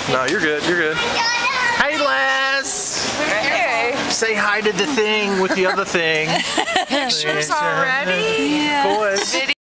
No, you're good. You're good. Hey, Les. Hey. Say hi to the thing with the other thing. Pictures already? Boys.